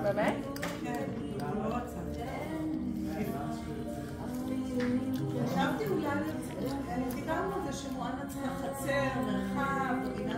באמת? כן, לא רצה. חשבתי אולי, דיברנו על זה שמואנה צריכה חצר, מרחב,